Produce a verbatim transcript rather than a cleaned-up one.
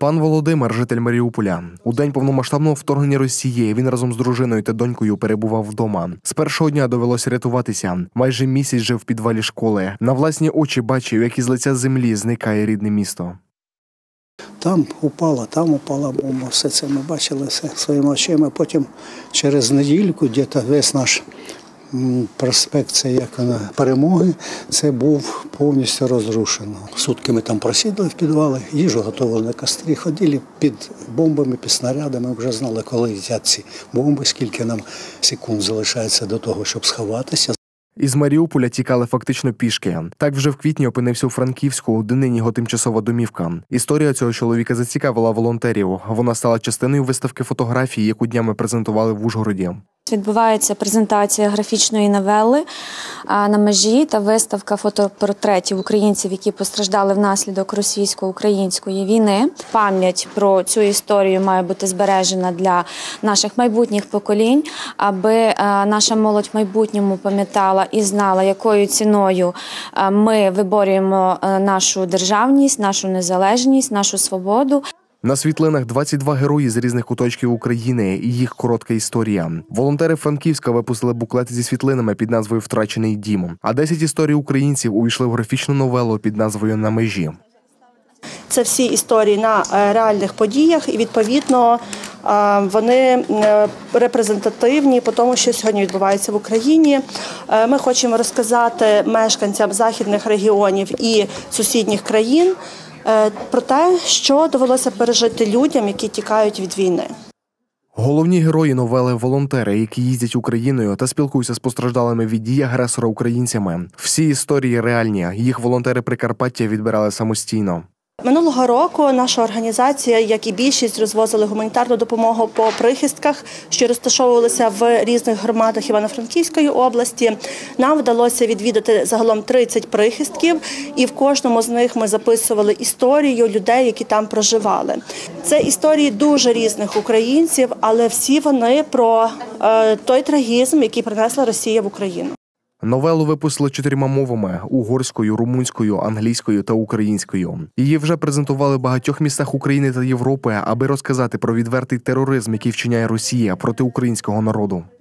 Пан Володимир – житель Маріуполя. У день повномасштабного вторгнення Росії він разом з дружиною та донькою перебував вдома. З першого дня довелося рятуватися. Майже місяць жив в підвалі школи. На власні очі бачив, як із лиця землі зникає рідне місто. Там упала, там упала бомба. Все це ми бачили все своїми очима. Потім через недільку, десь весь наш проспект, це як Перемоги, це був повністю розрушено. Сутки ми там просиділи в підвалі, їжу готували на кострі, ходили під бомбами, під снарядами, вже знали, коли летять ці бомби, скільки нам секунд залишається до того, щоб сховатися. Із Маріуполя тікали фактично пішки. Так вже в квітні опинився у Франківську, де нині його тимчасова домівка. Історія цього чоловіка зацікавила волонтерів. Вона стала частиною виставки фотографій, яку днями презентували в Ужгороді. Відбувається презентація графічної новели на межі та виставка фотопортретів українців, які постраждали внаслідок російсько-української війни. Пам'ять про цю історію має бути збережена для наших майбутніх поколінь, аби наша молодь в майбутньому пам'ятала і знала, якою ціною ми виборюємо нашу державність, нашу незалежність, нашу свободу. На світлинах двадцять два герої з різних куточків України і їх коротка історія. Волонтери Франківська випустили буклети зі світлинами під назвою «Втрачений дім». А десять історій українців увійшли в графічну новелу під назвою «На межі». Це всі історії на реальних подіях і, відповідно, вони репрезентативні по тому, що сьогодні відбувається в Україні. Ми хочемо розказати мешканцям західних регіонів і сусідніх країн про те, що довелося пережити людям, які тікають від війни. Головні герої новели – волонтери, які їздять Україною та спілкуються з постраждалими від дій агресора українцями. Всі історії реальні, їх волонтери Прикарпаття відбирали самостійно. Минулого року наша організація, як і більшість, розвозили гуманітарну допомогу по прихистках, що розташовувалися в різних громадах Івано-Франківської області. Нам вдалося відвідати загалом тридцять прихистків, і в кожному з них ми записували історію людей, які там проживали. Це історії дуже різних українців, але всі вони про е, той трагізм, який принесла Росія в Україну. Новелу випустили чотирма мовами – угорською, румунською, англійською та українською. Її вже презентували в багатьох містах України та Європи, аби розказати про відвертий тероризм, який вчиняє Росія проти українського народу.